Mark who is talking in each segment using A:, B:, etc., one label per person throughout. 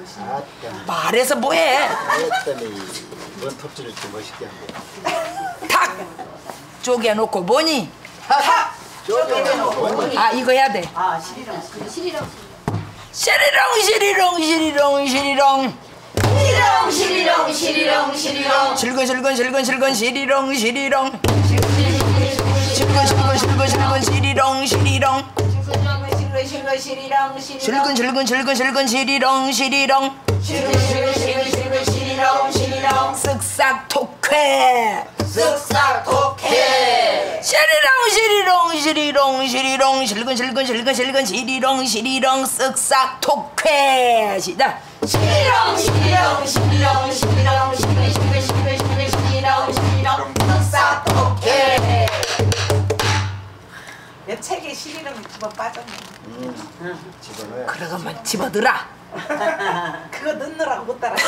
A: 말해서 뭐해?
B: 했더니 뭔 톱질을 이렇게 멋있게 한대.
A: 탁 쪼개놓고 보니
B: 탁 쪼개놓고 보니.
A: 아 이거 해야 돼.
C: 아 시리랑 시리랑
A: 시리렁 시리렁 시리렁 시리렁
C: 시리랑 시리랑 시리랑 시리랑
A: 실근실근 실근실근 시리렁 시리렁 실근실근 시리렁 시리렁
C: 시리랑
A: 실근실근 실근실근 시리렁 시리렁
C: 시리랑
A: 쓱싹 톡회
C: 쓱싹 독해
A: 시리렁 시리렁 시리렁 시리렁 실근실근 실근실근 시리렁 시리렁 쓱싹 톡회 시작
C: 시리랑 시리랑 시리랑 시리랑 시리랑 쓱싹 독해
D: 내 책에 시리랑 집어 빠졌네.
B: 집어넣어야.
A: 그러고만 집어들어
D: 그거 넣느라고 못 따라.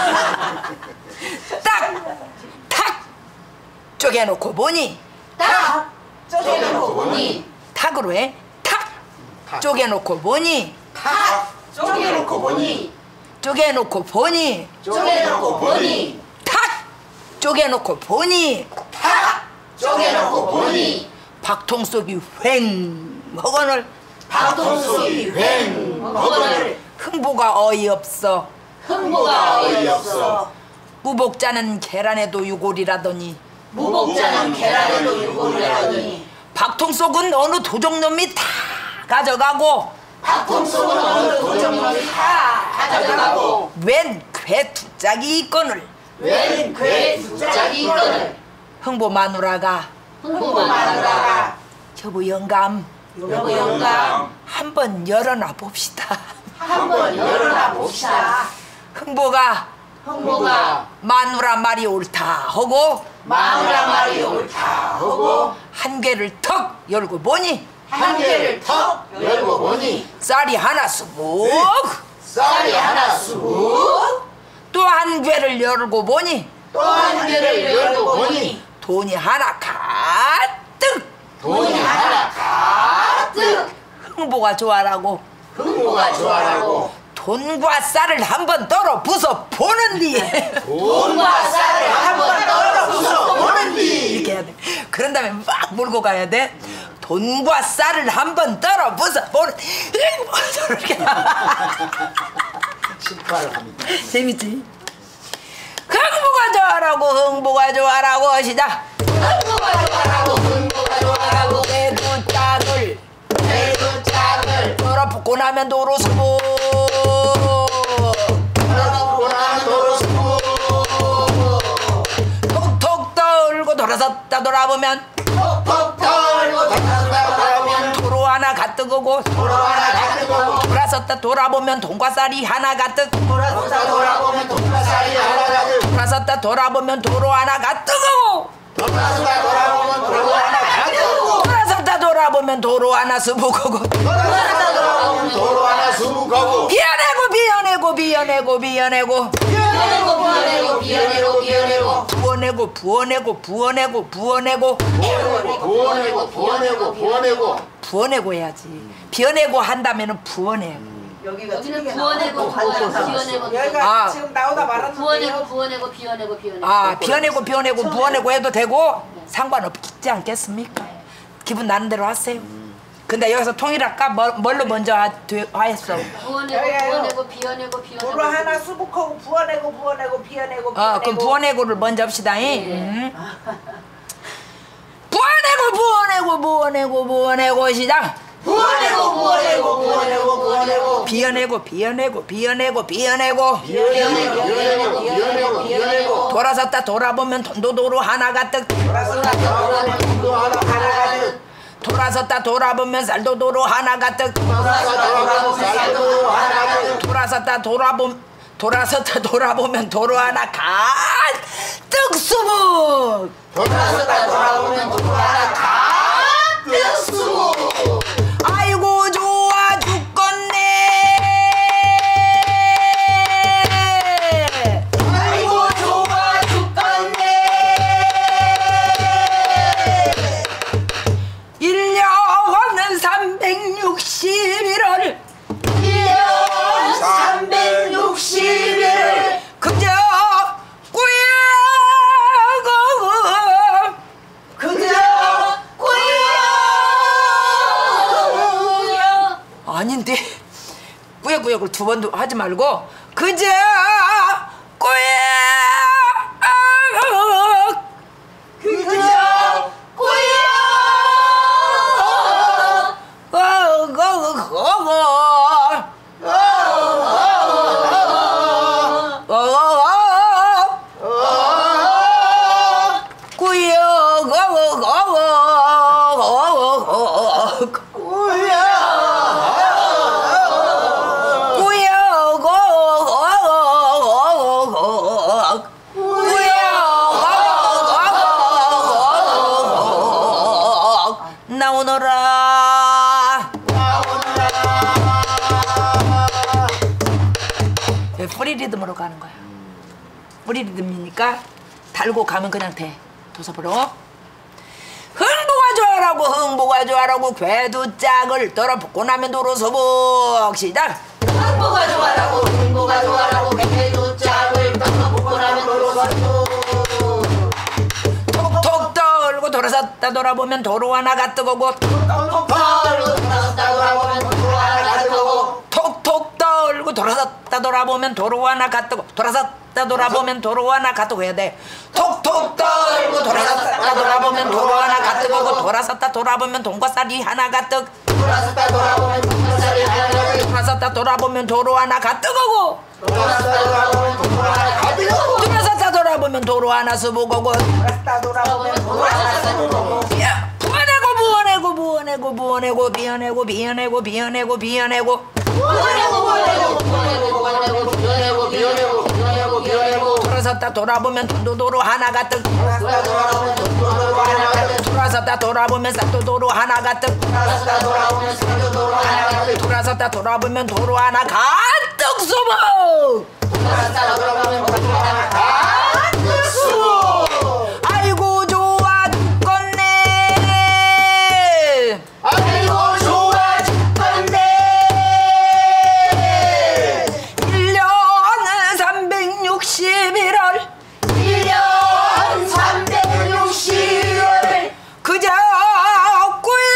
A: 탁 쪼개놓고 보니
C: 딱 쪼개놓고 보니
A: 탁으로 해 탁 쪼개놓고 보니
C: 탁 쪼개놓고 보니
A: 쪼개놓고 보니
C: 쪼개놓고 보니
A: 탁 쪼개놓고 보니
C: 탁 쪼개놓고 보니
A: 박통속이 휑 허건을
C: 박동숙이 횡 먹어를
A: 흥보가 어이없어
C: 흥보가 어이없어
A: 무복자는 계란에도 유골이라더니
C: 무복자는 계란에도 유골이라더니
A: 박통속은 어느 도적놈이 다 가져가고
C: 박통속은 어느 도적놈이 다 가져가고
A: 웬 괴 두짝이 있거늘
C: 웬괴 두짝이 있거늘
A: 흥보 마누라가
C: 흥보가 마누라가
A: 여보 영감
C: 여보 영감
A: 한번 열어놔 봅시다.
C: 한번 열어놔 봅시다
A: 흥보가
C: 흥보가
A: 마누라 말이 옳다 하고
C: 마누라 말이 옳다 하고
A: 한 개를 턱 열고 보니
C: 한 개를 턱 열고 보니
A: 쌀이 하나 수북
C: 쌀이 하나 쑥
A: 또 한 개를 열고 보니
C: 또 한 개를 열고 보니
A: 돈이 하나 가득
C: 돈이 하나 가득
A: 흥보가 좋아라고
C: 흥보가 좋아라고
A: 돈과 쌀을 한번 떨어 부숴 보는디
C: 돈과 쌀을 한번 떨어 부숴 보는디
A: 이렇게 해야 돼. 그런 다음에 막 몰고 가야 돼. 돈과 쌀을 한번 떨어 부숴 보는 이렇게
B: 실파를 합니다.
A: 재밌지? 흥보가 좋아라고 흥보가 좋아라고 시작
C: 흥보가 좋아라고 흥보가 좋아라고
A: 내 두 짝을
C: 내두 짝을
A: 떨어붙고 나면 도로수고
C: 떨어붙고 나면 도로수고
A: 톡톡 떨고 돌아섰다 돌아보면
C: 톡톡 털고 돌아보면
A: 도로 하나 가뜨고
C: 도로 하나 가뜨고
A: 돌아섰다 돌아보면 돈과 쌀이 하나 가뜨
C: 돌아섰다 돌아보면 돈과 쌀이 하나 가득
A: 돌아섰다 돌아보면 도로 하나 가뜨고
C: 돌아섰다 돌아보면 도로 하나 가뜨고
A: 돌아섰다 돌아보면 도로 하나 수북하고
C: 돌아섰다 돌아보면 도로 하나 수북하고
A: 비어내고 비어내고 비어내고 비어내고
C: 비어내고 비어내고 비어내고 비어내고
A: 부어내고 부어내고 부어내고 부어내고
C: 부어내고 부어내고 부어내고
A: 부어내고 해야지. 비어내고 한다면은 부어내.
D: 여기가
E: 여기는
D: 틀리게
E: 부어내고
D: 나와요.
E: 비워내고
D: 여기가
A: 아.
D: 지금 나오다 말았는데요.
E: 부어내고 부어내고 비워내고 비워내고
A: 아 비어내고 비어내고 부어내고 해도 되고 상관없지 않겠습니까? 기분 나는 대로 하세요. 근데 여기서 통일할까? 뭘로 먼저 하였어?
E: 부어내고
D: 여기요.
E: 부어내고 비워내고 비워내고
D: 도로 하나 수북하고 부어내고 부어내고 비어내고
A: 그럼 부어내고를 먼저 합시다. 부어내고 부어내고 부어내고 부어내고 시작.
C: 부어내고 부어내고 부어내고 부어내고
A: 비어내고 비어내고 비어내고 비어내고
C: 비어내고 비어내고 비어내고 비어내고
A: 돌아섰다 돌아보면 돈도도로 하나 가득
C: 돌아섰다 돌아보면 돈도 하나 가득
A: 돌아섰다 돌아보면 쌀도도로 하나 가득
C: 돌아섰다 돌아보면 쌀도 하나 가득
A: 돌아섰다 돌아보면 도로 하나 가득 수북
C: 돌아섰다 돌아보면 도로 하나 가득 수고
A: 아이고 좋아 죽겠네.
C: 아이고 좋아 죽겠네
A: 1년은 361월
C: 1년 360
A: 꾸역을 두 번도 하지 말고 그저 꾸역
C: 그저 꾸역
A: 나오너라. 프리 리듬으로 가는 거야. 프리 리듬이니까 달고 가면 그냥 돼. 도서부로. 흥부가 좋아라고 흥부가 좋아라고 궤두짝을 떨어붙고 나면 도로서복. 시작.
C: 흥부가 좋아라고 흥부가 좋아라고 궤두짝을 떨어붙고 나면 도로서복.
A: 톡톡 떨고 돌아섰다 돌아보면 도로 하나가 뜨거고
C: 톡톡 떨고 돌아섰다 돌아보면 도로 하나가 뜨거고
A: 톡톡 떨고 돌아섰다 돌아보면 도로 하나가 뜨고 돌아섰다 돌아보면 도로 하나가 뜨고 해야 돼. 톡톡 떨고 돌아섰다 돌아보면 도로 하나가 뜨고 돌아섰다 돌아보면 돈과살이 하나가 뜨고
C: 돌아섰다 돌아보면 돈과살이 하나가 뜨고
A: 돌아섰다 돌아보면 도로 하나가 뜨거고
C: 돌아섰다 돌아보면 도로 하나가 뜨거고
A: 돌아섰다 돌아보면 도로 하나 수보고고
D: 돌아섰다 돌아보면 돌아섰다 돌아보면
A: 야 부어내고 부어내고 부어내고 부어내고 비어내고 비어내고 비어내고 비어내고 돌아섰다 돌아보면 돈도도로 하나가 뜨고 돌아섰다 돌아보면 싹도도로 하나가 뜨고 돌아섰다 돌아보면 도로 하나 가득 수복. 아이고 좋아 죽겠네.
C: 아이고 좋아 죽겠네.
A: 1년은 361월
C: 1년 360일
A: 그저 꾸에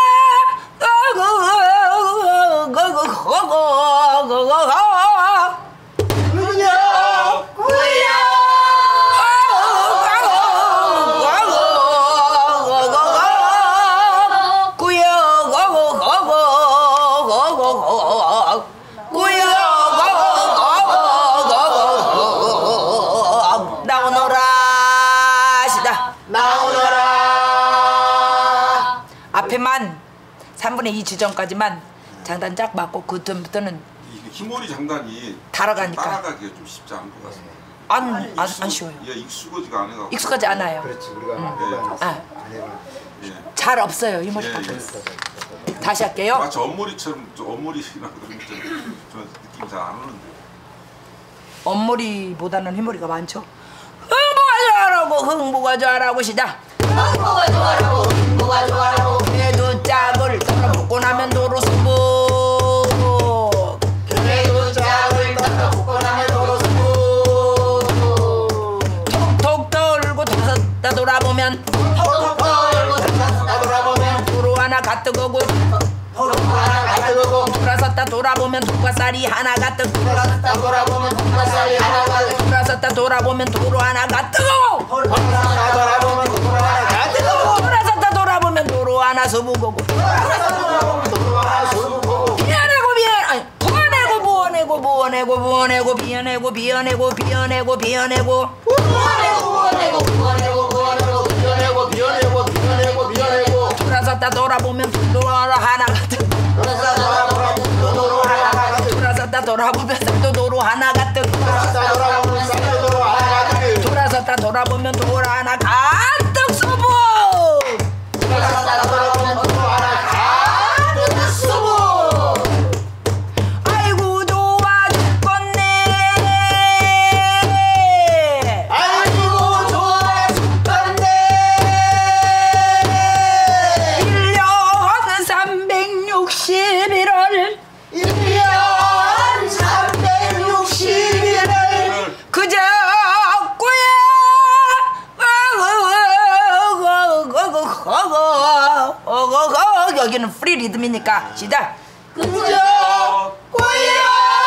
A: 앞에만 3분의 2 지점까지만 장단 쫙 맞고 그 다음부터는
F: 이게 흰머리 장단이
A: 달아가니까.
F: 따라가기가 좀 쉽지 않은 것 같습니다.
A: 안 쉬워요.
F: 예, 익숙하지가 않아요.
A: 익숙하지 않아요.
B: 그렇지 우리가
F: 예.
B: 안 해봐.
F: 예.
A: 잘 없어요 이 머리
F: 예,
A: 깎고
F: 예.
A: 있어. 다시 할게요.
F: 마치 엄머리처럼 좀 엄머리나 그런 저 느낌 잘 안 오는데.
A: 엄머리보다는 흰머리가 많죠. 흥부가 좋아라고 흥부가 좋아라고 시작.
C: 흥부가 좋아라고 흥부가 좋아라고
A: 그래도 짝을 떨어붙고 나면 도로 수복.
C: 그래도 짝을 떨어붙고 나면 도로 수복.
A: 톡톡 떨고 돌아섰다 돌아보면
C: 톡톡 떨고 돌아섰다 돌아보면
A: 도로 하나 가뜨거고
C: 도로 하나가 뜨거고
A: 돌아섰다 돌아보면 돈과살이 하나가 뜨고
C: 돌아섰다 돌아보면 돈과살이 하나가 뜨고
A: 돌아섰다 돌아보면 도로 하나가 뜨거워.
C: 돌아섰다 돌아보면 도로 하나가 뜨거고
A: 돌아섰다 돌아보면 도로 하나 수부고고
C: 돌아섰다 돌아보면 도로 하나 수고고
A: 비어내고 비어내고 부어내고 부어내고 부어내고 부어내고 비어내고 비어내고 비어내고 비어내고
C: 비어내고
A: 돌아섰다 돌아보면 도로 하나가 뜨고 돌아섰다 돌아보면 또 도로 하나가 뜨고 돌아섰다 돌아보면 도로 하나 가득 수부. 아이고 좋아 죽겠네.
C: 아이고 좋아 죽겠네.
A: 1년 361월
C: 1년 360일을
A: 그저 꾸야 여기는 프리 리듬이니까 시작.
C: 그저 꼬야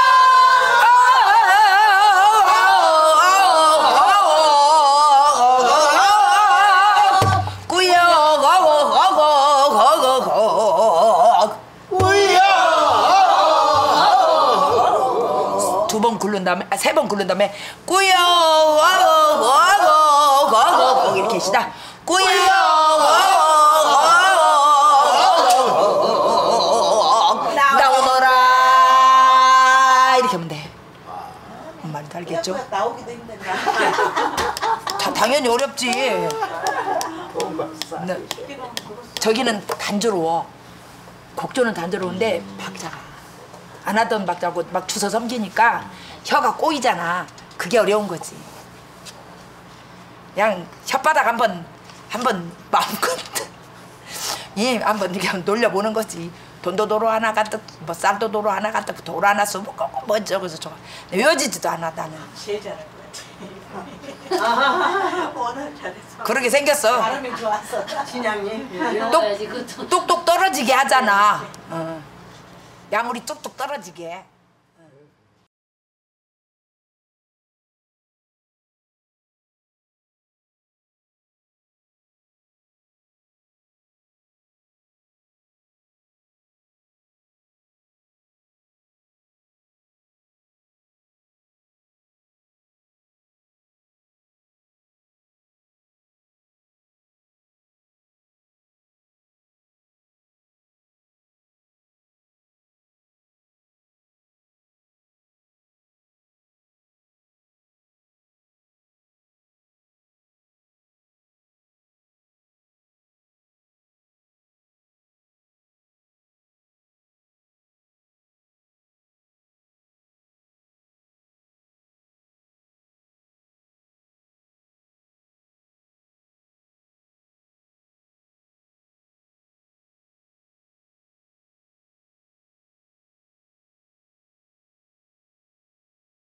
A: 두 번 굴른 다음에 세 번 굴른 다음에 꾸여 고고 이렇게 시다. 꾸여 나오너라 이렇게 하면 돼. 뭔 말인지 알겠죠?
D: 나오기도 힘든다.
A: 당연히 어렵지. 네. 저기는 단조로워. 곡조는 단조로운데 박자가 안 하던 박자고 막 주워 섬기니까 혀가 꼬이잖아. 그게 어려운 거지. 그냥 혓바닥 한번 마음껏 예 한번 이렇게 한번 놀려보는 거지. 돈도도로 하나 가득 뭐 쌀도도로 하나 가득 돌 하나 쓰고 뭐 저거서 저거 외워지지도 않아 나는.
D: 제일 잘할 것 같아. 오늘 잘했어.
A: 그러게 생겼어.
D: 발음이 좋았어. 진양님.
E: 배워야지 그것도.
A: 뚝뚝 떨어지게 하잖아. 양울이 뚝뚝 떨어지게.